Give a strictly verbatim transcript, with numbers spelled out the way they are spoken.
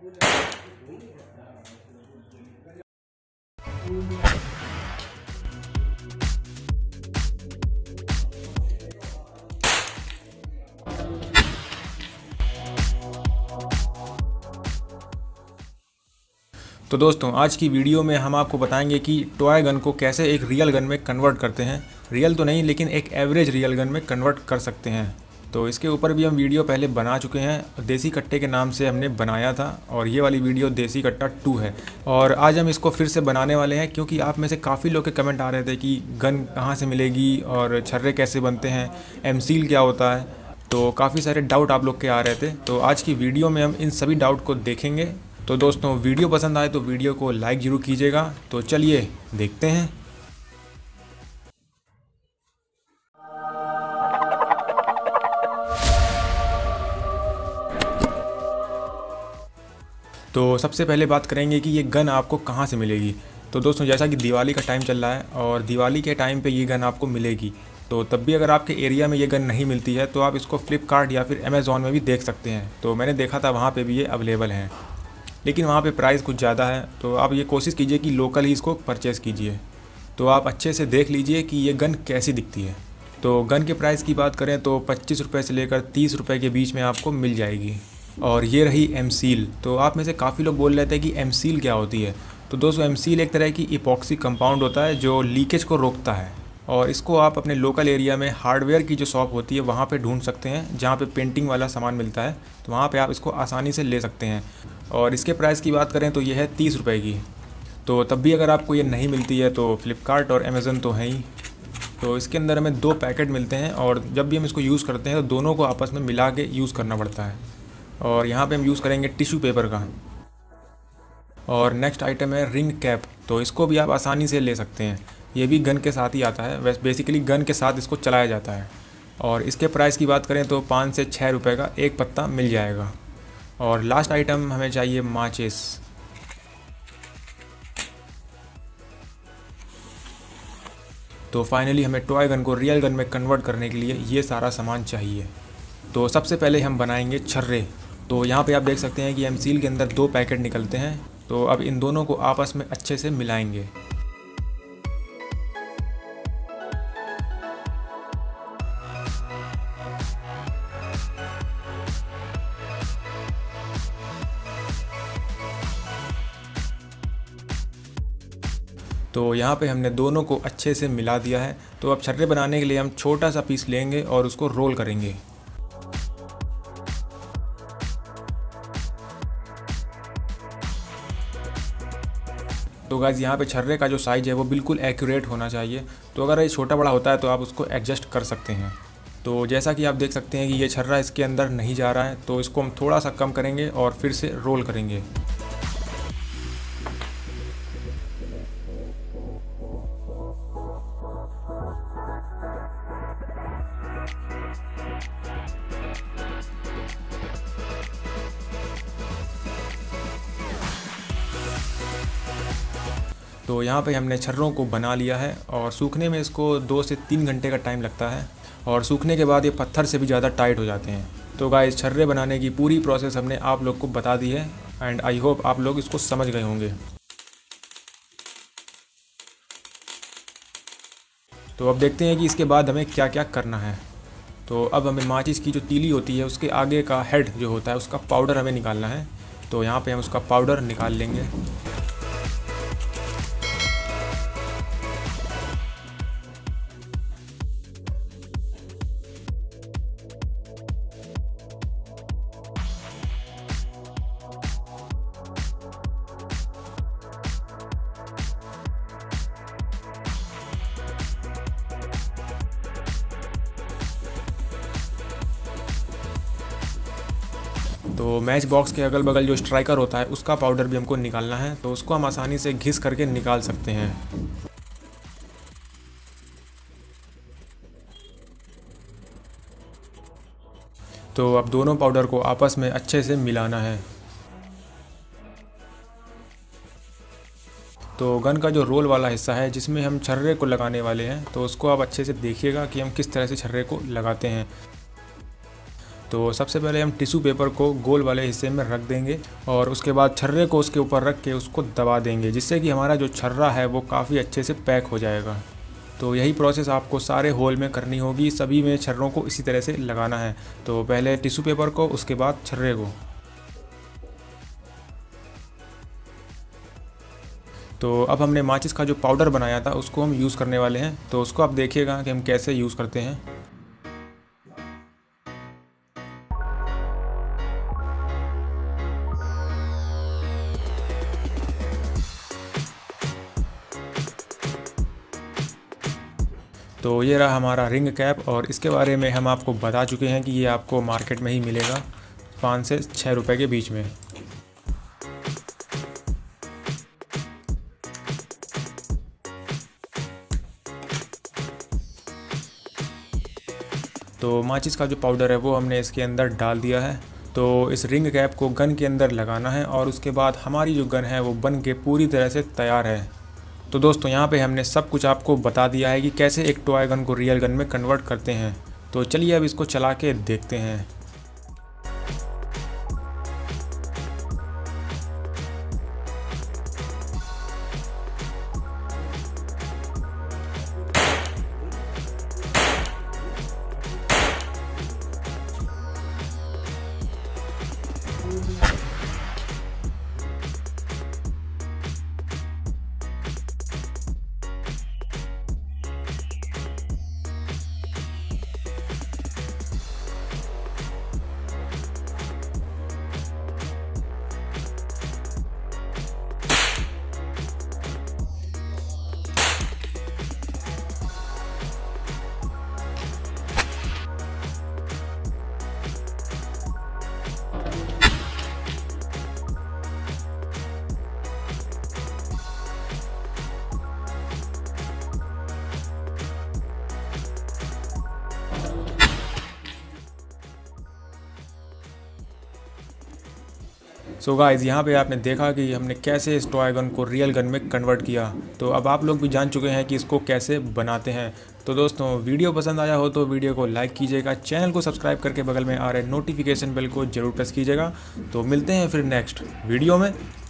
तो दोस्तों, आज की वीडियो में हम आपको बताएंगे कि टॉय गन को कैसे एक रियल गन में कन्वर्ट करते हैं। रियल तो नहीं, लेकिन एक एवरेज रियल गन में कन्वर्ट कर सकते हैं। तो इसके ऊपर भी हम वीडियो पहले बना चुके हैं, देसी कट्टे के नाम से हमने बनाया था, और ये वाली वीडियो देसी कट्टा टू है। और आज हम इसको फिर से बनाने वाले हैं, क्योंकि आप में से काफ़ी लोग के कमेंट आ रहे थे कि गन कहाँ से मिलेगी और छर्रे कैसे बनते हैं, एम सील क्या होता है। तो काफ़ी सारे डाउट आप लोग के आ रहे थे। तो आज की वीडियो में हम इन सभी डाउट को देखेंगे। तो दोस्तों, वीडियो पसंद आए तो वीडियो को लाइक ज़रूर कीजिएगा। तो चलिए देखते हैं। तो सबसे पहले बात करेंगे कि ये गन आपको कहाँ से मिलेगी। तो दोस्तों, जैसा कि दिवाली का टाइम चल रहा है और दिवाली के टाइम पे ये गन आपको मिलेगी। तो तब भी अगर आपके एरिया में ये गन नहीं मिलती है तो आप इसको फ्लिपकार्ट या फिर अमेज़ॉन में भी देख सकते हैं। तो मैंने देखा था, वहाँ पे भी ये अवेलेबल हैं, लेकिन वहाँ पे प्राइस कुछ ज़्यादा है। तो आप ये कोशिश कीजिए कि लोकल ही इसको परचेज़ कीजिए। तो आप अच्छे से देख लीजिए कि ये गन कैसी दिखती है। तो गन के प्राइस की बात करें तो पच्चीस रुपये से लेकर तीस रुपये के बीच में आपको मिल जाएगी। और ये रही एम सील। तो आप में से काफ़ी लोग बोल रहे थे कि एम सील क्या होती है। तो दोस्तों, एम सील एक तरह की इपॉक्सी कंपाउंड होता है जो लीकेज को रोकता है, और इसको आप अपने लोकल एरिया में हार्डवेयर की जो शॉप होती है वहाँ पे ढूंढ सकते हैं, जहाँ पे पेंटिंग वाला सामान मिलता है। तो वहाँ पे आप इसको आसानी से ले सकते हैं। और इसके प्राइस की बात करें तो ये है तीस रुपये की। तो तब भी अगर आपको ये नहीं मिलती है तो फ्लिपकार्ट और अमेज़न तो है ही। तो इसके अंदर हमें दो पैकेट मिलते हैं, और जब भी हम इसको यूज़ करते हैं तो दोनों को आपस में मिला के यूज़ करना पड़ता है। और यहाँ पे हम यूज़ करेंगे टिश्यू पेपर का। और नेक्स्ट आइटम है रिंग कैप। तो इसको भी आप आसानी से ले सकते हैं। ये भी गन के साथ ही आता है। वैसे बेसिकली गन के साथ इसको चलाया जाता है। और इसके प्राइस की बात करें तो पाँच से छः रुपये का एक पत्ता मिल जाएगा। और लास्ट आइटम हमें चाहिए माचिस। तो फाइनली हमें टॉय गन को रियल गन में कन्वर्ट करने के लिए ये सारा सामान चाहिए। तो सबसे पहले हम बनाएंगे छर्रे। तो यहाँ पे आप देख सकते हैं कि एम सील के अंदर दो पैकेट निकलते हैं। तो अब इन दोनों को आपस में अच्छे से मिलाएंगे। तो यहाँ पे हमने दोनों को अच्छे से मिला दिया है। तो अब छर्रे बनाने के लिए हम छोटा सा पीस लेंगे और उसको रोल करेंगे। तो गाइस, यहाँ पे छर्रे का जो साइज़ है वो बिल्कुल एक्यूरेट होना चाहिए। तो अगर ये छोटा बड़ा होता है तो आप उसको एडजस्ट कर सकते हैं। तो जैसा कि आप देख सकते हैं कि ये छर्रा इसके अंदर नहीं जा रहा है, तो इसको हम थोड़ा सा कम करेंगे और फिर से रोल करेंगे। तो यहाँ पे हमने छर्रों को बना लिया है, और सूखने में इसको दो से तीन घंटे का टाइम लगता है। और सूखने के बाद ये पत्थर से भी ज़्यादा टाइट हो जाते हैं। तो गाइस, छर्रे बनाने की पूरी प्रोसेस हमने आप लोग को बता दी है, एंड आई होप आप लोग इसको समझ गए होंगे। तो अब देखते हैं कि इसके बाद हमें क्या क्या करना है। तो अब हमें माचिस की जो तीली होती है उसके आगे का हेड जो होता है उसका पाउडर हमें निकालना है। तो यहाँ पे हम उसका पाउडर निकाल लेंगे। तो मैच बॉक्स के अगल बगल जो स्ट्राइकर होता है उसका पाउडर भी हमको निकालना है। तो उसको हम आसानी से घिस करके निकाल सकते हैं। तो अब दोनों पाउडर को आपस में अच्छे से मिलाना है। तो गन का जो रोल वाला हिस्सा है जिसमें हम छर्रे को लगाने वाले हैं, तो उसको आप अच्छे से देखिएगा कि हम किस तरह से छर्रे को लगाते हैं। तो सबसे पहले हम टिश्यू पेपर को गोल वाले हिस्से में रख देंगे और उसके बाद छर्रे को उसके ऊपर रख के उसको दबा देंगे, जिससे कि हमारा जो छर्रा है वो काफ़ी अच्छे से पैक हो जाएगा। तो यही प्रोसेस आपको सारे होल में करनी होगी, सभी में छर्रों को इसी तरह से लगाना है। तो पहले टिश्यू पेपर को, उसके बाद छर्रे को। तो अब हमने माचिस का जो पाउडर बनाया था उसको हम यूज़ करने वाले हैं। तो उसको आप देखिएगा कि हम कैसे यूज़ करते हैं। तो ये रहा हमारा रिंग कैप, और इसके बारे में हम आपको बता चुके हैं कि ये आपको मार्केट में ही मिलेगा पाँच से छः रुपए के बीच में। तो माचिस का जो पाउडर है वो हमने इसके अंदर डाल दिया है। तो इस रिंग कैप को गन के अंदर लगाना है और उसके बाद हमारी जो गन है वो बन के पूरी तरह से तैयार है। तो दोस्तों यहाँ पे हमने सब कुछ आपको बता दिया है कि कैसे एक टॉय गन को रियल गन में कन्वर्ट करते हैं। तो चलिए अब इसको चला के देखते हैं। सो गाइस, यहाँ पे आपने देखा कि हमने कैसे इस टॉय गन को रियल गन में कन्वर्ट किया। तो अब आप लोग भी जान चुके हैं कि इसको कैसे बनाते हैं। तो दोस्तों, वीडियो पसंद आया हो तो वीडियो को लाइक कीजिएगा, चैनल को सब्सक्राइब करके बगल में आ रहे नोटिफिकेशन बेल को जरूर प्रेस कीजिएगा। तो मिलते हैं फिर नेक्स्ट वीडियो में।